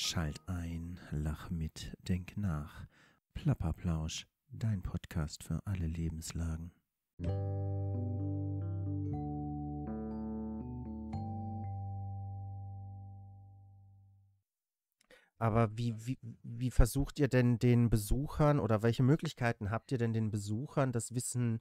Schalt ein, lach mit, denk nach. Plapperplausch, dein Podcast für alle Lebenslagen. Aber wie versucht ihr denn den Besuchern oder welche Möglichkeiten habt ihr denn den Besuchern, das Wissen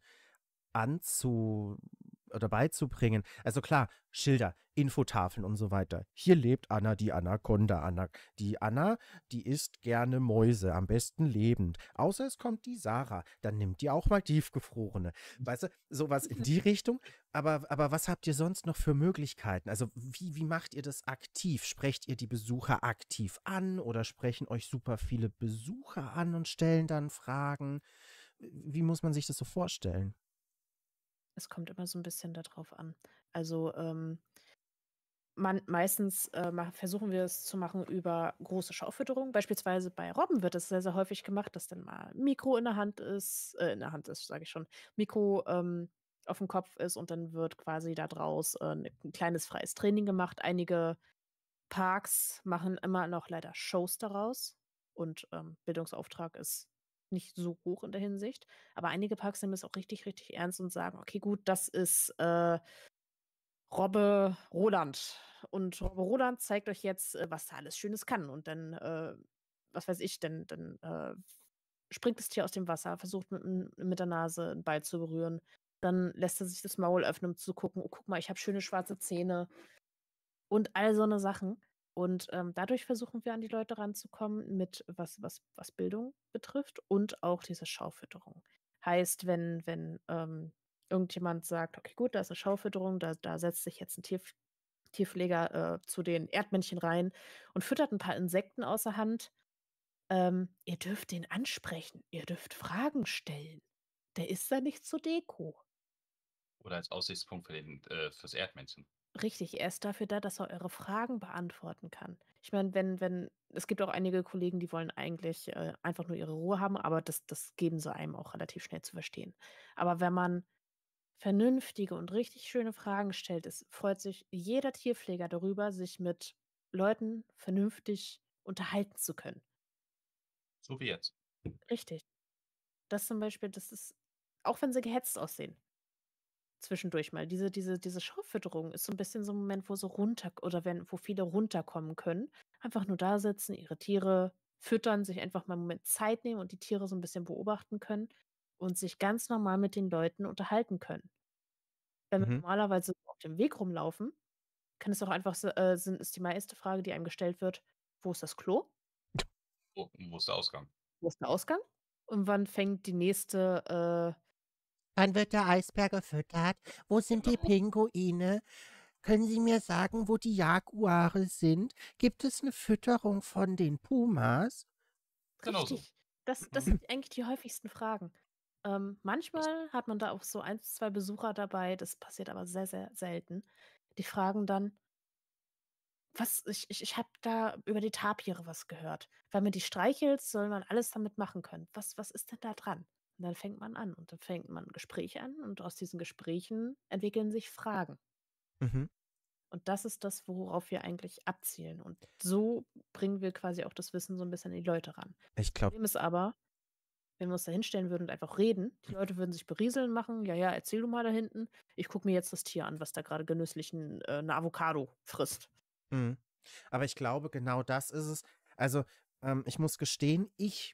oder beizubringen? Also klar, Schilder, Infotafeln und so weiter. Hier lebt Anna, die Anaconda. Die Anna, die isst gerne Mäuse, am besten lebend. Außer es kommt die Sarah, dann nimmt die auch mal tiefgefrorene. Weißt du, sowas in die Richtung. Aber was habt ihr sonst noch für Möglichkeiten? Also wie macht ihr das aktiv? Sprecht ihr die Besucher aktiv an oder sprechen euch super viele Besucher an und stellen dann Fragen? Wie muss man sich das so vorstellen? Es kommt immer so ein bisschen darauf an. Also, meistens versuchen wir es zu machen über große Schaufütterung. Beispielsweise bei Robben wird es sehr, sehr häufig gemacht, dass dann mal ein Mikro sage ich schon, Mikro auf dem Kopf ist und dann wird quasi da draus ein kleines freies Training gemacht. Einige Parks machen immer noch leider Shows daraus und Bildungsauftrag ist nicht so hoch in der Hinsicht. Aber einige Parks nehmen es auch richtig, richtig ernst und sagen, okay, gut, das ist Robbe Roland. Und Robbe Roland zeigt euch jetzt, was da alles Schönes kann. Und dann, was weiß ich, dann springt das Tier aus dem Wasser, versucht mit der Nase einen Ball zu berühren. Dann lässt er sich das Maul öffnen, um zu gucken, oh, guck mal, ich habe schöne schwarze Zähne und all so eine Sachen. Und dadurch versuchen wir an die Leute ranzukommen, mit was Bildung betrifft und auch diese Schaufütterung. Heißt, wenn irgendjemand sagt, okay, gut, da ist eine Schaufütterung, da setzt sich jetzt ein Tierpfleger zu den Erdmännchen rein und füttert ein paar Insekten außer Hand. Ihr dürft den ansprechen, ihr dürft Fragen stellen. Der ist da nicht zur Deko. Oder als Aussichtspunkt fürs Erdmännchen. Richtig, er ist dafür da, dass er eure Fragen beantworten kann. Ich meine, es gibt auch einige Kollegen, die wollen eigentlich einfach nur ihre Ruhe haben, aber das geben sie einem auch relativ schnell zu verstehen. Aber wenn man vernünftige und richtig schöne Fragen stellt, freut sich jeder Tierpfleger darüber, sich mit Leuten vernünftig unterhalten zu können. So wie jetzt. Richtig. Das zum Beispiel, das ist, auch wenn sie gehetzt aussehen, zwischendurch mal. Diese Schaufütterung ist so ein bisschen so ein Moment, wo viele runterkommen können. Einfach nur da sitzen, ihre Tiere füttern, sich einfach mal einen Moment Zeit nehmen und die Tiere so ein bisschen beobachten können und sich ganz normal mit den Leuten unterhalten können. Wenn wir normalerweise so auf dem Weg rumlaufen, kann es auch einfach ist die meiste Frage, die einem gestellt wird: „Wo ist das Klo? Wo ist der Ausgang? Wo ist der Ausgang? Und wann fängt die nächste Wann wird der Eisbär gefüttert? Wo sind die Genau. Pinguine? Können Sie mir sagen, wo die Jaguare sind? Gibt es eine Fütterung von den Pumas? Genau so. Richtig. Das sind eigentlich die häufigsten Fragen. Manchmal hat man da auch so 1, 2 Besucher dabei, das passiert aber sehr, sehr selten. Die fragen dann: „Was ich habe da über die Tapire was gehört. Wenn man die streichelt, soll man alles damit machen können. Was ist denn da dran?“ Und dann fängt man an und dann fängt man 'n Gespräch an und aus diesen Gesprächen entwickeln sich Fragen. Mhm. Und das ist das, worauf wir eigentlich abzielen. Und so bringen wir quasi auch das Wissen so ein bisschen an die Leute ran. Ich glaube, Problem ist aber, wenn wir uns da hinstellen würden und einfach reden, die Leute würden sich berieseln, machen: „Ja, ja, erzähl du mal da hinten. Ich gucke mir jetzt das Tier an, was da gerade genüsslich 'ne Avocado frisst.“ aber ich glaube, genau das ist es. Also, ich muss gestehen, ich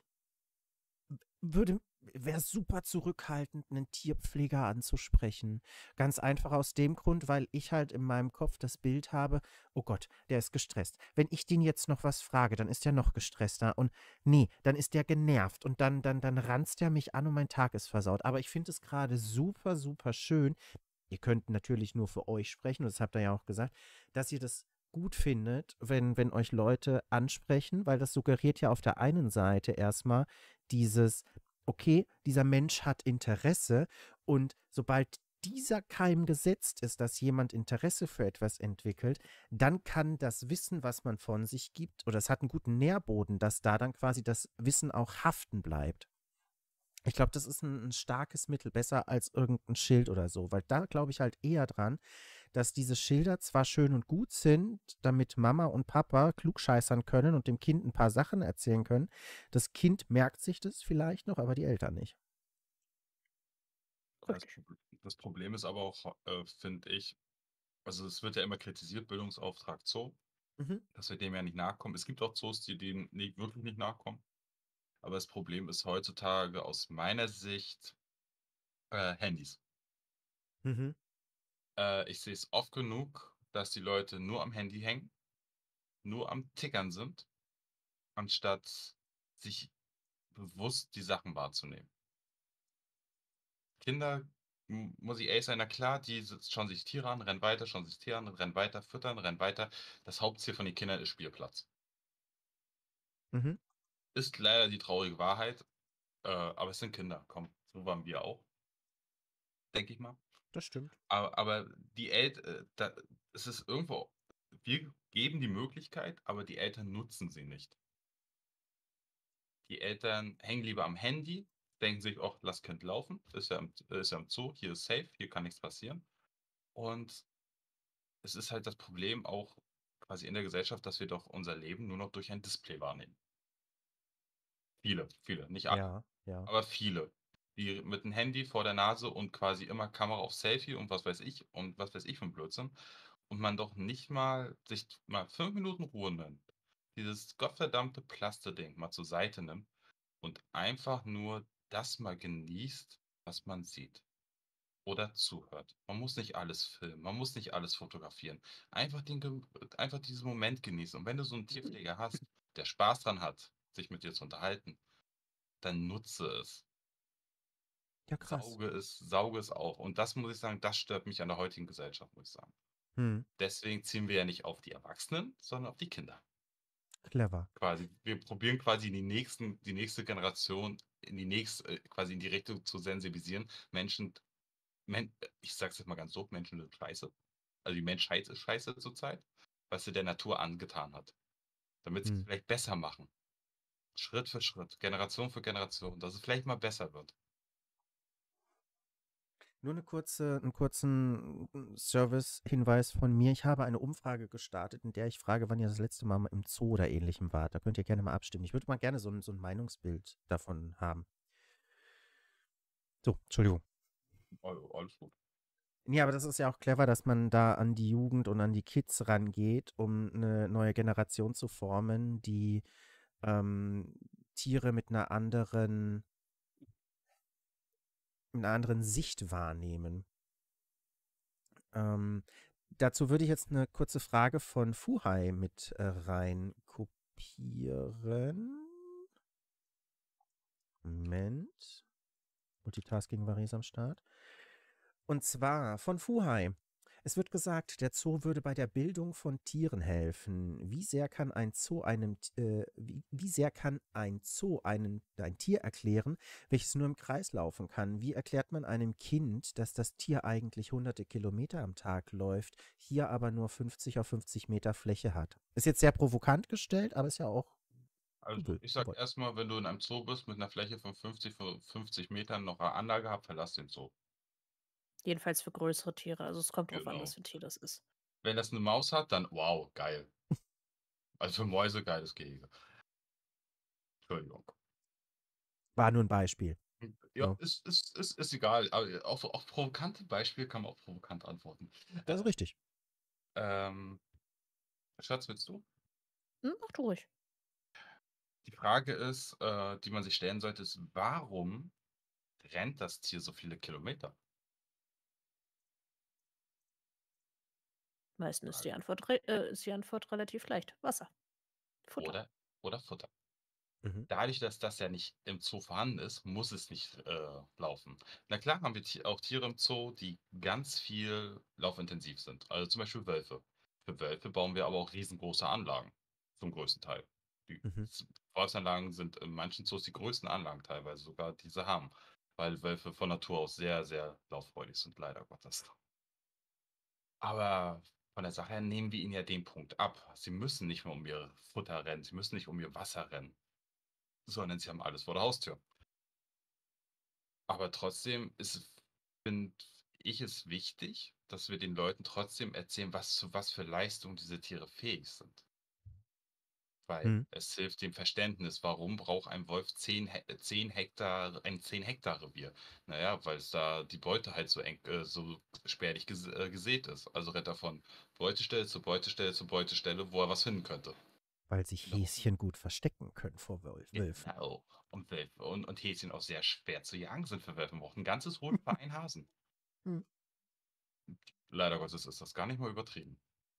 wäre super zurückhaltend, einen Tierpfleger anzusprechen. Ganz einfach aus dem Grund, weil ich halt in meinem Kopf das Bild habe, oh Gott, der ist gestresst. Wenn ich den jetzt noch was frage, dann ist der noch gestresster und nee, dann ist der genervt und dann ranzt der mich an und mein Tag ist versaut. Aber ich finde es gerade super, super schön. Ihr könnt natürlich nur für euch sprechen, das habt ihr ja auch gesagt, dass ihr das gut findet, wenn euch Leute ansprechen, weil das suggeriert ja auf der einen Seite erstmal dieses, okay, dieser Mensch hat Interesse und sobald dieser Keim gesetzt ist, dass jemand Interesse für etwas entwickelt, dann kann das Wissen, was man von sich gibt, oder es hat einen guten Nährboden, dass da dann quasi das Wissen auch haften bleibt. Ich glaube, das ist ein starkes Mittel, besser als irgendein Schild oder so, weil da glaube ich halt eher dran, dass diese Schilder zwar schön und gut sind, damit Mama und Papa klugscheißern können und dem Kind ein paar Sachen erzählen können. Das Kind merkt sich das vielleicht noch, aber die Eltern nicht. Das, Richtig. das Problem ist aber auch, finde ich, also es wird ja immer kritisiert, Bildungsauftrag Zoo, Mhm. dass wir dem ja nicht nachkommen. Es gibt auch Zoos, die dem nicht, wirklich nicht nachkommen. Aber das Problem ist heutzutage aus meiner Sicht Handys. Mhm. Ich sehe es oft genug, dass die Leute nur am Handy hängen, nur am Tickern sind, anstatt sich bewusst die Sachen wahrzunehmen. Kinder, muss ich ehrlich sein, na klar, schauen sich Tiere an, rennen weiter, schauen sich Tiere an, rennen weiter, füttern, rennen weiter. Das Hauptziel von den Kindern ist Spielplatz. Mhm. Ist leider die traurige Wahrheit, aber es sind Kinder, komm, so waren wir auch, denke ich mal. Das stimmt. Aber die Eltern, es ist irgendwo, wir geben die Möglichkeit, aber die Eltern nutzen sie nicht. Die Eltern hängen lieber am Handy, denken sich, ach, lass Kind laufen, ist ja im Zoo, hier ist safe, hier kann nichts passieren. Und es ist halt das Problem auch quasi in der Gesellschaft, dass wir doch unser Leben nur noch durch ein Display wahrnehmen. Viele, nicht alle, Ja, ja. aber viele. Die mit dem Handy vor der Nase und quasi immer Kamera auf Selfie und was weiß ich für ein Blödsinn. Und man doch nicht mal sich mal 5 Minuten Ruhe nimmt. Dieses gottverdammte Plasteding mal zur Seite nimmt und einfach nur das mal genießt, was man sieht oder zuhört. Man muss nicht alles filmen, man muss nicht alles fotografieren. Einfach diesen Moment genießen. Und wenn du so einen Tierpfleger hast, der Spaß dran hat, sich mit dir zu unterhalten, dann nutze es. Ja, krass. Sauge es auf. Und das muss ich sagen, das stört mich an der heutigen Gesellschaft, muss ich sagen. Hm. Deswegen ziehen wir ja nicht auf die Erwachsenen, sondern auf die Kinder. Clever. Quasi. Wir probieren quasi die nächste Generation quasi in die Richtung zu sensibilisieren. Ich sag's jetzt mal ganz so, Menschen sind scheiße. Also die Menschheit ist scheiße zurzeit, was sie der Natur angetan hat. Damit sie es Hm. vielleicht besser machen. Schritt für Schritt, Generation für Generation, dass es vielleicht mal besser wird. Nur einen kurzen Service-Hinweis von mir. Ich habe eine Umfrage gestartet, in der ich frage, wann ihr das letzte Mal im Zoo oder Ähnlichem wart. Da könnt ihr gerne mal abstimmen. Ich würde mal gerne so ein Meinungsbild davon haben. So, Entschuldigung. Alles gut. Ja, aber das ist ja auch clever, dass man da an die Jugend und an die Kids rangeht, um eine neue Generation zu formen, die ähm, Tiere mit einer anderen Sicht wahrnehmen. Ähm, Dazu würde ich jetzt eine kurze Frage von Fuhai mit rein kopieren. Moment. Multitasking war am Start. Und zwar von Fuhai. Es wird gesagt, der Zoo würde bei der Bildung von Tieren helfen. Wie sehr kann ein Zoo ein Tier erklären, welches nur im Kreis laufen kann? Wie erklärt man einem Kind, dass das Tier eigentlich hunderte Kilometer am Tag läuft, hier aber nur 50 auf 50 Meter Fläche hat? Ist jetzt sehr provokant gestellt, aber ist ja auch Also, ich sag gewollt. erstmal, wenn du in einem Zoo bist mit einer Fläche von 50 Metern noch eine Anlage habt, verlass den Zoo. Jedenfalls für größere Tiere. Also es kommt drauf an, was Genau. für ein Tier das ist. Wenn das eine Maus hat, dann wow, geil. Also für Mäuse geiles Gehege. Entschuldigung. War nur ein Beispiel. Ja, Ne? ist egal. Aber auf provokante Beispiele kann man auch provokant antworten. Das ist richtig. Ähm, Schatz, willst du? Mach du ruhig. Die Frage ist, die man sich stellen sollte, ist, warum rennt das Tier so viele Kilometer? Meistens ist Frage. ist die Antwort relativ leicht. Wasser. Futter. Oder Futter. Mhm. Dadurch, dass das ja nicht im Zoo vorhanden ist, muss es nicht laufen. Na klar haben wir auch Tiere im Zoo, die ganz viel laufintensiv sind. Also zum Beispiel Wölfe. Für Wölfe bauen wir aber auch riesengroße Anlagen. Zum größten Teil. Die Mhm. Volksanlagen sind in manchen Zoos die größten Anlagen teilweise sogar, die sie haben. Weil Wölfe von Natur aus sehr, sehr lauffreudig sind, leider Gottes. Aber von der Sache her nehmen wir ihnen ja den Punkt ab. Sie müssen nicht mehr um ihr Futter rennen, sie müssen nicht um ihr Wasser rennen, sondern sie haben alles vor der Haustür. Aber trotzdem finde ich es wichtig, dass wir den Leuten trotzdem erzählen, zu was für Leistungen diese Tiere fähig sind. Weil Hm. es hilft dem Verständnis, warum braucht ein Wolf 10 Hektar, ein 10-Hektar-Revier? Naja, weil es da die Beute halt so eng, so spärlich gesät ist. Also rennt er von Beutestelle zu Beutestelle zu Beutestelle, wo er was finden könnte. Weil sich Genau. Häschen gut verstecken können vor Wölfen. Genau. Und Wölfe und Häschen auch sehr schwer zu jagen sind für Wölfe. Man braucht ein ganzes Rudel für einen Hasen. Hm. Leider Gottes ist das gar nicht mal übertrieben.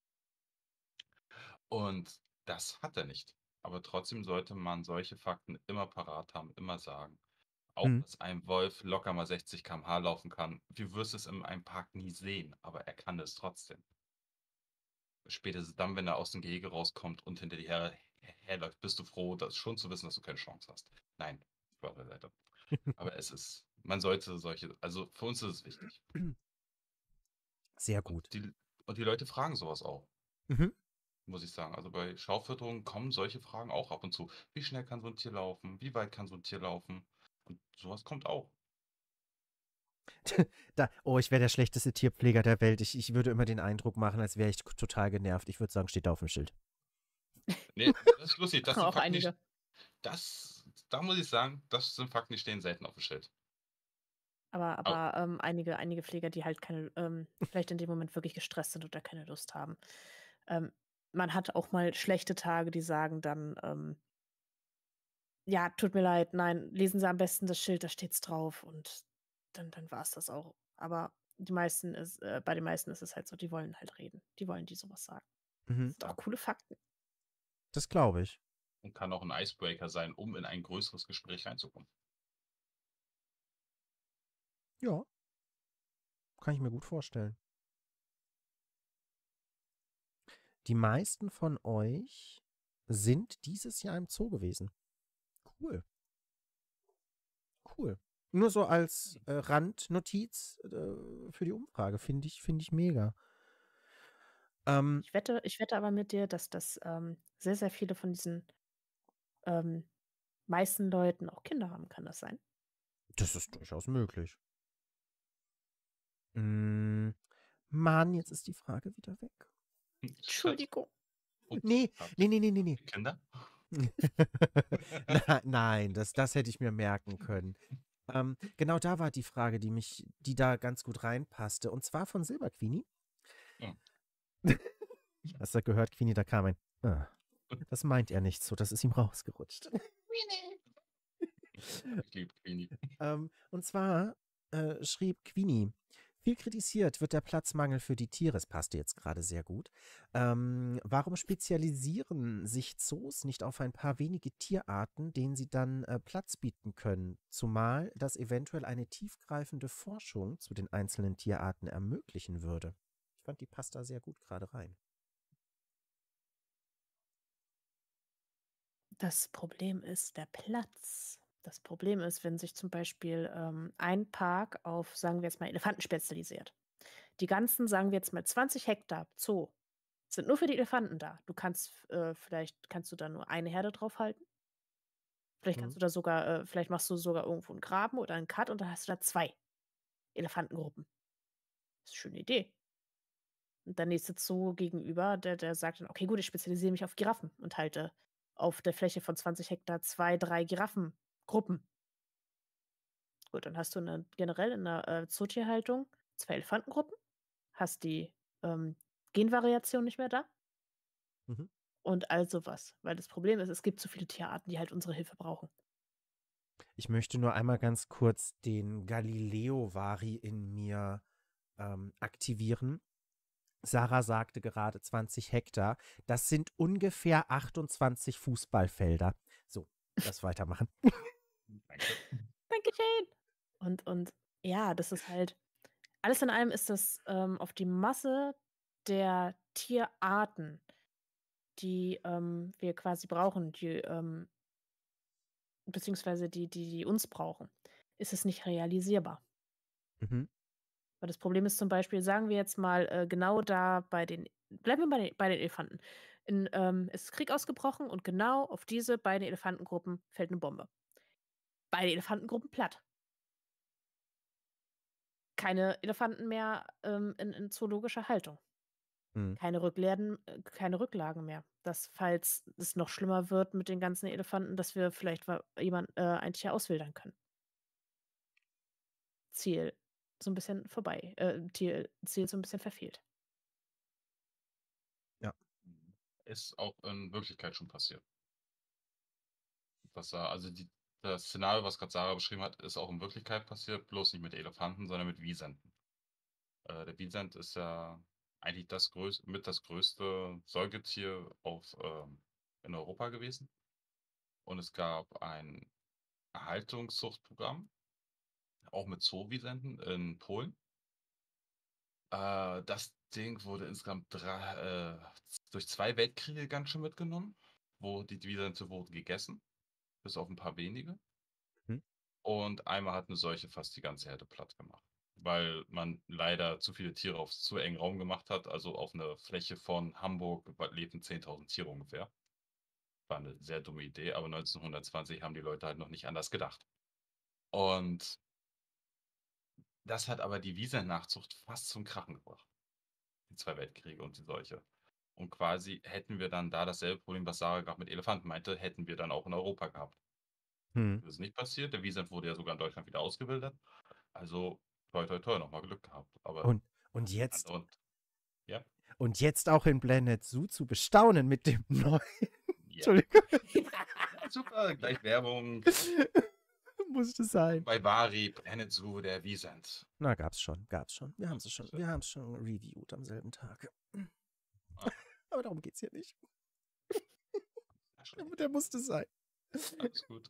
Und das hat er nicht. Aber trotzdem sollte man solche Fakten immer parat haben, immer sagen. Auch, Hm. dass ein Wolf locker mal 60 km/h laufen kann. Du wirst es in einem Park nie sehen, aber er kann es trotzdem. Spätestens dann, wenn er aus dem Gehege rauskommt und hinter dir herläuft, bist du froh, schon zu wissen, dass du keine Chance hast. Nein, Spaß beiseite. Aber man sollte also für uns ist es wichtig. Sehr gut. Und die Leute fragen sowas auch, Mhm. muss ich sagen. Also bei Schaufütterungen kommen solche Fragen auch ab und zu. Wie schnell kann so ein Tier laufen? Wie weit kann so ein Tier laufen? Und sowas kommt auch. Ich wäre der schlechteste Tierpfleger der Welt. Ich würde immer den Eindruck machen, als wäre ich total genervt. Ich würde sagen, steht da auf dem Schild. Nee, das ist lustig. Das sind Auch Fakten, einige. da muss ich sagen, das sind Fakten, die stehen selten auf dem Schild. Aber einige Pfleger, die halt vielleicht in dem Moment wirklich gestresst sind oder keine Lust haben. Man hat auch mal schlechte Tage, die sagen dann, ja, tut mir leid, nein, lesen Sie am besten das Schild, da steht's drauf und dann war es das auch. Aber bei den meisten ist es halt so, die wollen halt reden. Die wollen die sowas sagen. Das Mhm. sind auch coole Fakten. Das glaube ich. Und kann auch ein Icebreaker sein, um in ein größeres Gespräch reinzukommen. Ja. Kann ich mir gut vorstellen. Die meisten von euch sind dieses Jahr im Zoo gewesen. Cool. Cool. Nur so als Randnotiz für die Umfrage. Finde ich mega. Ich wette aber mit dir, dass das sehr, sehr viele von diesen meisten Leuten auch Kinder haben. Kann das sein? Das ist durchaus möglich. Mann, jetzt ist die Frage wieder weg. Entschuldigung. Nee. Kinder? Nein, das hätte ich mir merken können. Genau da war die Frage, die da ganz gut reinpasste. Und zwar von Silberqueenie. Ja. Hast du gehört, Queenie, da kam ein. Das meint er nicht so, das ist ihm rausgerutscht. Ich liebe Queenie. Und zwar schrieb Queenie: Viel kritisiert wird der Platzmangel für die Tiere. Es passte jetzt gerade sehr gut. Warum spezialisieren sich Zoos nicht auf ein paar wenige Tierarten, denen sie dann Platz bieten können? Zumal das eventuell eine tiefgreifende Forschung zu den einzelnen Tierarten ermöglichen würde. Ich fand, die passt da sehr gut gerade rein. Das Problem ist der Platz. Das Problem ist, wenn sich zum Beispiel ein Park auf, sagen wir jetzt mal, Elefanten spezialisiert. Die ganzen, sagen wir jetzt mal, 20 Hektar Zoo sind nur für die Elefanten da. Vielleicht kannst du da nur eine Herde drauf halten. Vielleicht kannst du da sogar, vielleicht machst du sogar irgendwo einen Graben oder einen Cut und dann hast du da 2 Elefantengruppen. Das ist eine schöne Idee. Und der nächste Zoo gegenüber, der sagt dann, okay, gut, ich spezialisiere mich auf Giraffen und halte auf der Fläche von 20 Hektar 2, 3 Giraffengruppen. Gut, dann hast du generell in der Zootierhaltung 2 Elefantengruppen, hast die Genvariation nicht mehr da Mhm. und all sowas. Weil das Problem ist, es gibt zu viele Tierarten, die halt unsere Hilfe brauchen. Ich möchte nur einmal ganz kurz den Galileo-Vari in mir aktivieren. Sarah sagte gerade 20 Hektar. Das sind ungefähr 28 Fußballfelder. So, das weitermachen. Danke. Dankeschön. Und ja, das ist halt, alles in allem ist das auf die Masse der Tierarten, die wir quasi brauchen, beziehungsweise die uns brauchen, ist es nicht realisierbar. Mhm. Weil das Problem ist zum Beispiel, sagen wir jetzt mal, genau da bleiben wir bei den Elefanten. Es ist Krieg ausgebrochen und genau auf diese beiden Elefantengruppen fällt eine Bombe. Beide Elefantengruppen platt. keine Elefanten mehr in zoologischer Haltung. Hm. Keine Rücklagen mehr. Dass, falls es noch schlimmer wird mit den ganzen Elefanten, dass wir vielleicht ein Tier auswildern können. Ziel so ein bisschen vorbei. Ziel so ein bisschen verfehlt. Ist auch in Wirklichkeit schon passiert. Also das Szenario, was gerade Sarah beschrieben hat, ist auch in Wirklichkeit passiert, bloß nicht mit Elefanten, sondern mit Wisenten. Der Wisent ist ja eigentlich das größte Säugetier in Europa gewesen. Und es gab ein Erhaltungszuchtprogramm, auch mit Zoowisenten in Polen. Das Ding wurde insgesamt durch 2 Weltkriege ganz schön mitgenommen, wo die Wisente wurden gegessen, bis auf ein paar wenige. Mhm. Und einmal hat eine Seuche fast die ganze Herde platt gemacht, weil man leider zu viele Tiere auf zu engen Raum gemacht hat. Also auf einer Fläche von Hamburg lebten 10.000 Tiere ungefähr. War eine sehr dumme Idee, aber 1920 haben die Leute halt noch nicht anders gedacht. Und das hat aber die Wiesentnachzucht fast zum Krachen gebracht. Die 2 Weltkriege und die Seuche. Und quasi hätten wir dann da dasselbe Problem, was Sarah gerade mit Elefanten meinte, hätten wir dann auch in Europa gehabt. Hm. Das ist nicht passiert. Der Wiesent wurde ja sogar in Deutschland wieder ausgebildet. Also, toi, toi, toi, nochmal Glück gehabt. Aber Und jetzt, ja, und jetzt auch in Planet Zoo zu bestaunen mit dem neuen. ja. Entschuldigung, Super, gleich Werbung. musste sein. Bei Vari, Planet Zoo, der Wiesent. Na, gab's schon. Wir haben es schön. schon reviewed am selben Tag. Ah. Aber darum geht's hier nicht. Entschuldigung, Der musste sein. alles gut.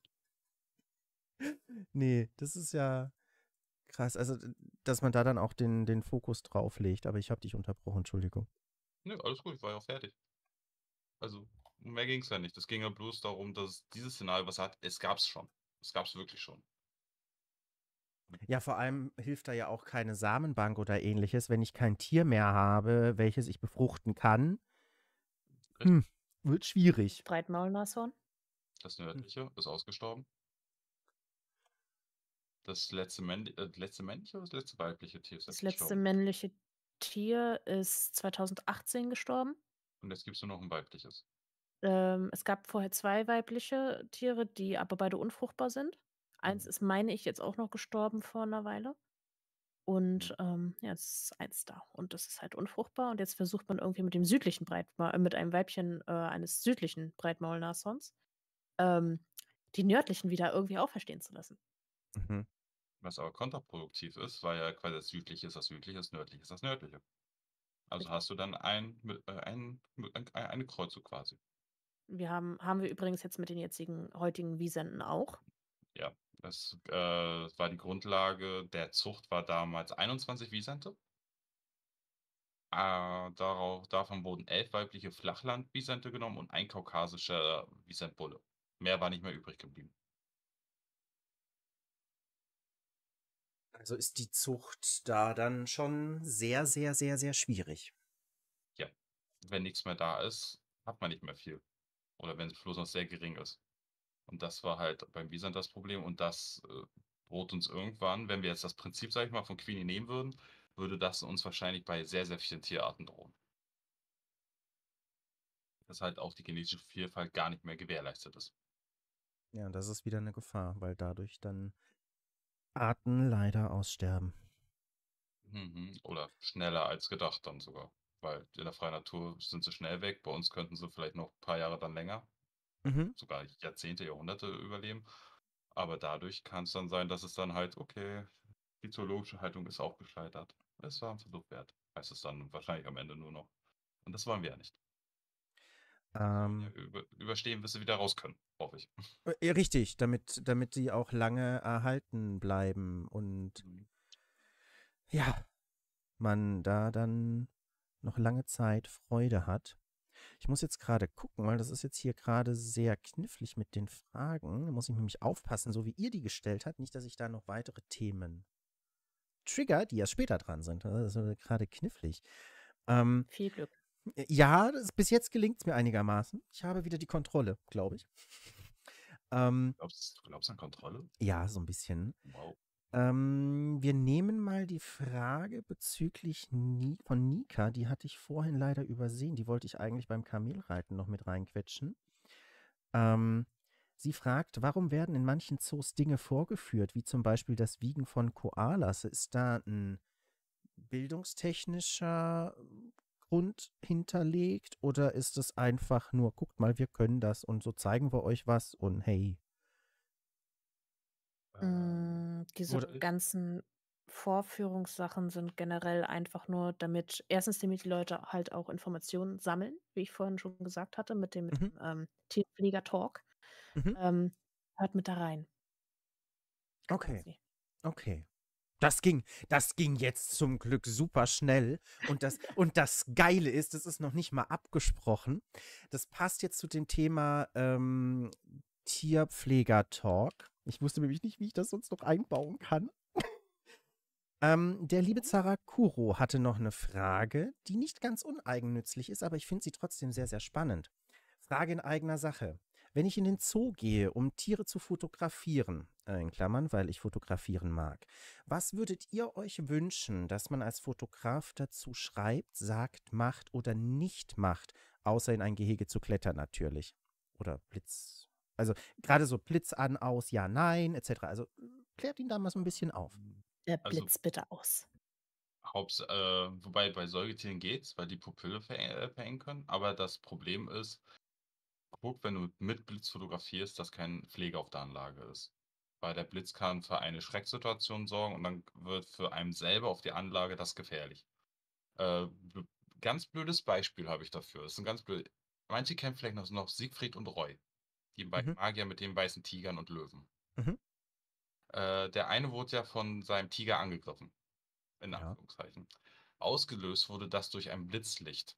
Nee, das ist ja krass. Also, dass man da dann auch den Fokus drauf legt. Aber ich habe dich unterbrochen, Entschuldigung. Nö, alles gut, ich war ja auch fertig. Also, um mehr ging es ja nicht. Es ging ja bloß darum, dass dieses Szenario, was er hat, es gab's schon. Es gab's wirklich schon. Ja, vor allem hilft da ja auch keine Samenbank oder ähnliches, wenn ich kein Tier mehr habe, welches ich befruchten kann. Wird schwierig. Breitmaulnashorn? Das nördliche ist ausgestorben. Das letzte männliche oder das letzte weibliche Tier ist Das jetzt letzte gestorben. männliche Tier ist 2018 gestorben. Und jetzt gibt es nur noch ein weibliches. Es gab vorher 2 weibliche Tiere, die aber beide unfruchtbar sind. Eins ist, meine ich, jetzt auch noch gestorben vor einer Weile. Und ja, es ist eins da. Und das ist halt unfruchtbar. Und jetzt versucht man irgendwie mit einem Weibchen eines südlichen Breitmaulnashorns die nördlichen wieder irgendwie auferstehen zu lassen. Mhm. Was aber kontraproduktiv ist, weil ja quasi das südliche ist das südliche, das nördliche ist das nördliche. Also hast du dann eine Kreuzung quasi. Haben wir übrigens jetzt mit den heutigen Wisenten auch. Ja, das war die Grundlage der Zucht, war damals 21 Wisente. Davon wurden 11 weibliche Flachland-Wisente genommen und ein kaukasischer Wisentbulle. Mehr war nicht mehr übrig geblieben. Also ist die Zucht da dann schon sehr, sehr, sehr, sehr schwierig. Ja, wenn nichts mehr da ist, hat man nicht mehr viel. Oder wenn es bloß noch sehr gering ist. Und das war halt beim Wisent das Problem. Und das droht uns irgendwann, wenn wir jetzt das Prinzip, sag ich mal, von Queenie nehmen würden, würde das uns wahrscheinlich bei sehr, sehr vielen Tierarten drohen. Dass halt auch die genetische Vielfalt gar nicht mehr gewährleistet ist. Ja, das ist wieder eine Gefahr, weil dadurch dann Arten leider aussterben. Oder schneller als gedacht dann sogar. Weil in der freien Natur sind sie schnell weg. Bei uns könnten sie vielleicht noch ein paar Jahre dann länger, sogar Jahrzehnte, Jahrhunderte überleben. Aber dadurch kann es dann sein, dass es dann halt, okay, die zoologische Haltung ist auch gescheitert. Es war ein Versuch wert. Heißt es dann wahrscheinlich am Ende nur noch. Und das wollen wir ja nicht. Ähm, Überstehen, bis sie wieder raus können, hoffe ich. Richtig, damit die auch lange erhalten bleiben und ja, man da dann noch lange Zeit Freude hat. Ich muss jetzt gerade gucken, weil das ist jetzt hier gerade sehr knifflig mit den Fragen. Da muss ich nämlich aufpassen, so wie ihr die gestellt habt, nicht, dass ich da noch weitere Themen trigger, die erst später dran sind. Das ist gerade knifflig. Viel Glück. Ja, bis jetzt gelingt es mir einigermaßen. Ich habe wieder die Kontrolle, glaube ich. Du glaubst an Kontrolle? Ja, so ein bisschen. Wow. Wir nehmen mal die Frage bezüglich von Nika, die hatte ich vorhin leider übersehen. Die wollte ich eigentlich beim Kamelreiten noch mit reinquetschen. Sie fragt, warum werden in manchen Zoos Dinge vorgeführt, wie zum Beispiel das Wiegen von Koalas? Ist da ein bildungstechnischer Grund hinterlegt oder ist es einfach nur, guckt mal, wir können das und so zeigen wir euch was und hey. Diese Oder- ganzen Vorführungssachen sind generell einfach nur damit die Leute halt auch Informationen sammeln, wie ich vorhin schon gesagt hatte, mit dem Tierpfleger-Talk. Mhm. Hört mit da rein. Okay, Quasi. okay. Das ging jetzt zum Glück super schnell. Und das Geile ist, das ist noch nicht mal abgesprochen. Das passt jetzt zu dem Thema Tierpfleger-Talk. Ich wusste nämlich nicht, wie ich das sonst noch einbauen kann. Der liebe Zarakuro hatte noch eine Frage, die nicht ganz uneigennützlich ist, aber ich finde sie trotzdem sehr, sehr spannend. Frage in eigener Sache. Wenn ich in den Zoo gehe, um Tiere zu fotografieren, in Klammern, weil ich fotografieren mag, was würdet ihr euch wünschen, dass man als Fotograf dazu schreibt, sagt, macht oder nicht macht, außer in ein Gehege zu klettern natürlich? Oder Blitz. Also gerade so Blitz an, aus, ja, nein, etc. Also klärt ihn da mal so ein bisschen auf. Der Also Blitz bitte aus. wobei bei Säugetieren geht's, weil die Pupille verengen können. Aber das Problem ist, guck, wenn du mit Blitz fotografierst, dass kein Pfleger auf der Anlage ist. Weil der Blitz kann für eine Schrecksituation sorgen und dann wird für einen selber auf die Anlage das gefährlich. Ganz blödes Beispiel habe ich dafür. Das ist ein ganz blöd. Manche kennen vielleicht noch Siegfried und Roy, die beiden Mhm. Magier mit den weißen Tigern und Löwen. Mhm. Der eine wurde ja von seinem Tiger angegriffen, in Ja. Anführungszeichen. Ausgelöst wurde das durch ein Blitzlicht.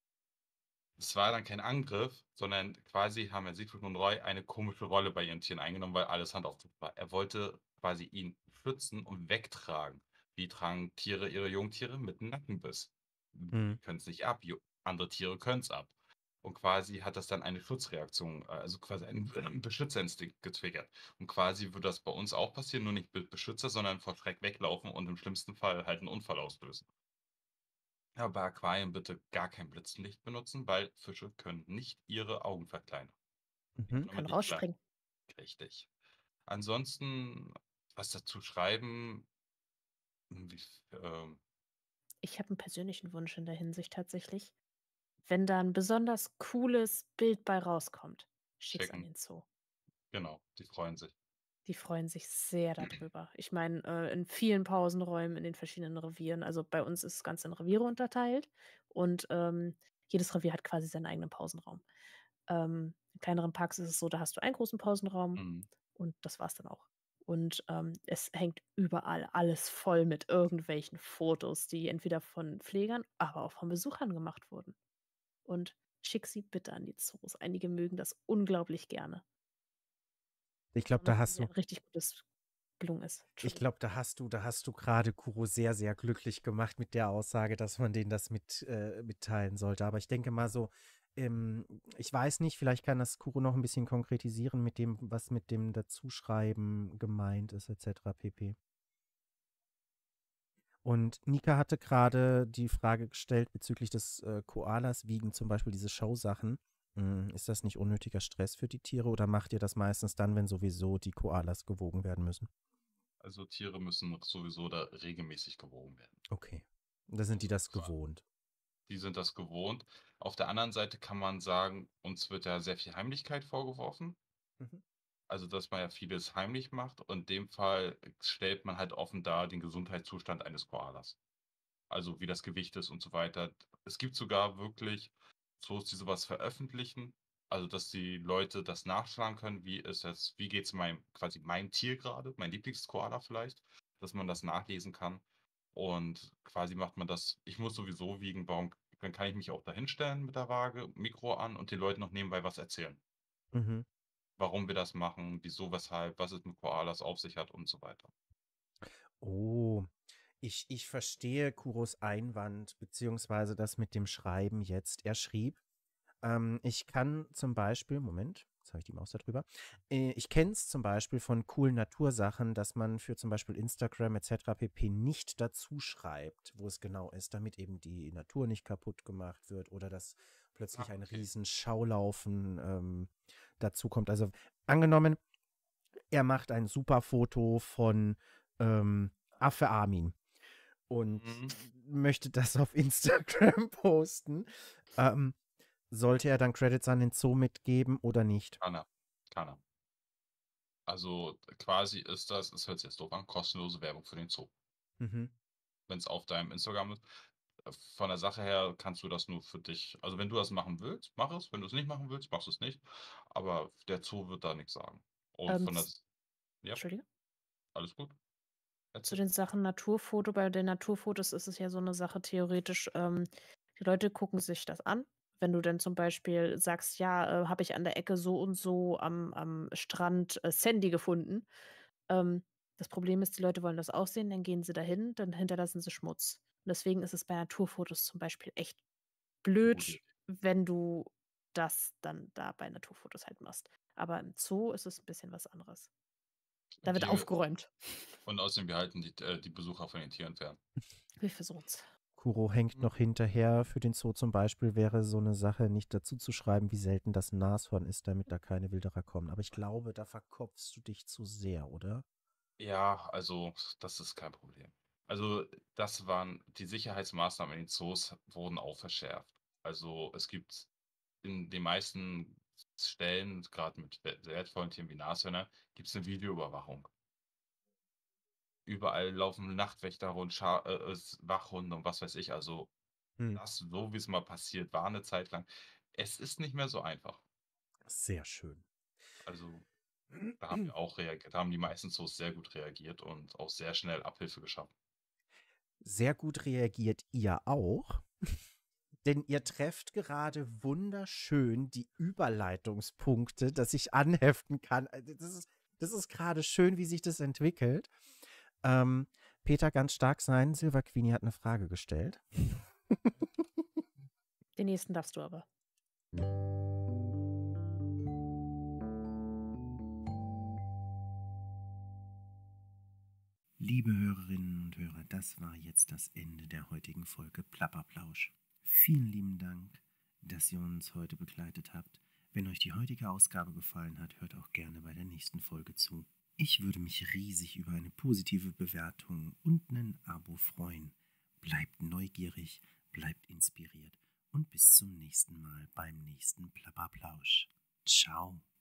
Es war dann kein Angriff, sondern quasi haben Herr Siegfried und Roy eine komische Rolle bei ihren Tieren eingenommen, weil alles Hand auf Zug war. Er wollte quasi ihn schützen und wegtragen. Wie tragen Tiere ihre Jungtiere? Mit einem Nackenbiss. Die Mhm. können es nicht ab, andere Tiere können es ab. Und quasi hat das dann eine Schutzreaktion, also quasi einen Beschützerinstinkt getriggert. Und quasi würde das bei uns auch passieren, nur nicht mit Beschützer, sondern vor Schreck weglaufen und im schlimmsten Fall halt einen Unfall auslösen. Ja, bei Aquarien bitte gar kein Blitzlicht benutzen, weil Fische können nicht ihre Augen verkleinern. Die Mhm. können aber Kann nicht bleiben. rausspringen. Richtig. Ansonsten, was dazu schreiben, wie, ähm, Ich habe einen persönlichen Wunsch in der Hinsicht tatsächlich. Wenn da ein besonders cooles Bild bei rauskommt, schick's an checken. den Zoo. Genau, die freuen sich. Die freuen sich sehr darüber. Ich meine, in vielen Pausenräumen in den verschiedenen Revieren, also bei uns ist das Ganze in Reviere unterteilt und jedes Revier hat quasi seinen eigenen Pausenraum. In kleineren Parks ist es so, da hast du einen großen Pausenraum Mhm. und das war's dann auch. Und es hängt überall alles voll mit irgendwelchen Fotos, die entweder von Pflegern, aber auch von Besuchern gemacht wurden. Und schick sie bitte an die Zoos. Einige mögen das unglaublich gerne. Ich glaube, Damit da hast ein du, richtig gutes gelungen ist. ich Entschuldigung. glaube, da hast du gerade Kuro sehr, sehr glücklich gemacht mit der Aussage, dass man denen das mitteilen sollte. Aber ich denke mal so, ich weiß nicht, vielleicht kann das Kuro noch ein bisschen konkretisieren mit dem, was mit dem Dazuschreiben gemeint ist, etc. pp. Und Nika hatte gerade die Frage gestellt bezüglich des Koalas wiegen, zum Beispiel diese Showsachen. Ist das nicht unnötiger Stress für die Tiere oder macht ihr das meistens dann, wenn sowieso die Koalas gewogen werden müssen? Also Tiere müssen sowieso da regelmäßig gewogen werden. Okay. Da sind die das Sozusagen. gewohnt. Die sind das gewohnt. Auf der anderen Seite kann man sagen, uns wird ja sehr viel Heimlichkeit vorgeworfen. Mhm. Also, dass man ja vieles heimlich macht. Und in dem Fall stellt man halt offen dar den Gesundheitszustand eines Koalas. Also wie das Gewicht ist und so weiter. Es gibt sogar wirklich Zoos, die sowas veröffentlichen. Also, dass die Leute das nachschlagen können, wie geht es quasi meinem Tier gerade, mein Lieblingskoala vielleicht, dass man das nachlesen kann. Und quasi macht man das, ich muss sowieso wiegen, dann kann ich mich auch da hinstellen mit der Waage, Mikro an und den Leuten noch nebenbei was erzählen. Mhm. Warum wir das machen, wieso, weshalb, was es mit Koalas auf sich hat und so weiter. Oh, ich verstehe Kuros Einwand, beziehungsweise das mit dem Schreiben jetzt. Er schrieb, ich kann zum Beispiel, Moment, Jetzt habe ich die Maus da drüber. Ich kenne es zum Beispiel von coolen Natursachen, dass man für zum Beispiel Instagram etc. pp. Nicht dazu schreibt, wo es genau ist, damit eben die Natur nicht kaputt gemacht wird oder dass plötzlich ein Okay. riesen Schaulaufen dazu kommt. Also angenommen, er macht ein super Foto von Affe Armin und möchte das auf Instagram posten. Sollte er dann Credits an den Zoo mitgeben oder nicht? Kann er. Kann er. Also quasi ist das, es hört sich jetzt doof an, kostenlose Werbung für den Zoo. Mhm. Wenn es auf deinem Instagram ist. Von der Sache her kannst du das nur für dich. Also wenn du das machen willst, mach es. Wenn du es nicht machen willst, machst du es nicht. Aber der Zoo wird da nichts sagen. Und von der. Ja, Entschuldige? alles gut. Zu Erzähl. den Sachen Naturfoto, bei den Naturfotos ist es ja so eine Sache theoretisch, die Leute gucken sich das an. Wenn du dann zum Beispiel sagst, ja, habe ich an der Ecke so und so am Strand Sandy gefunden. Das Problem ist, die Leute wollen das auch sehen, dann gehen sie dahin, dann hinterlassen sie Schmutz. Und deswegen ist es bei Naturfotos zum Beispiel echt blöd, wenn du das dann da bei Naturfotos halt machst. Aber im Zoo ist es ein bisschen was anderes. Da wird Wir- aufgeräumt. Und außerdem, wir halten die Besucher von den Tieren fern. Wir versuchen's. Kuro hängt noch hinterher. Für den Zoo zum Beispiel wäre so eine Sache nicht dazu zu schreiben, wie selten das Nashorn ist, damit da keine Wilderer kommen. Aber ich glaube, da verkopfst du dich zu sehr, oder? Ja, also das ist kein Problem. Also die Sicherheitsmaßnahmen in den Zoos wurden auch verschärft. Also es gibt in den meisten Stellen, gerade mit wertvollen Tieren wie Nashörner, gibt es eine Videoüberwachung. Überall laufen Nachtwächter rum, Wachhunde und was weiß ich. Also das, so wie es mal passiert war eine Zeit lang. Es ist nicht mehr so einfach. Sehr schön. Also da haben wir auch reagiert, da haben die meisten Zoos sehr gut reagiert und auch sehr schnell Abhilfe geschaffen. Sehr gut reagiert ihr auch, denn ihr trefft gerade wunderschön die Überleitungspunkte, dass ich anheften kann. Das ist gerade schön, wie sich das entwickelt. Peter, ganz stark sein. Silver Queenie hat eine Frage gestellt. Den nächsten darfst du aber. Liebe Hörerinnen und Hörer, das war jetzt das Ende der heutigen Folge Plapperplausch. Vielen lieben Dank, dass ihr uns heute begleitet habt. Wenn euch die heutige Ausgabe gefallen hat, hört auch gerne bei der nächsten Folge zu. Ich würde mich riesig über eine positive Bewertung und ein Abo freuen. Bleibt neugierig, bleibt inspiriert und bis zum nächsten Mal beim nächsten Plapperplausch. Ciao.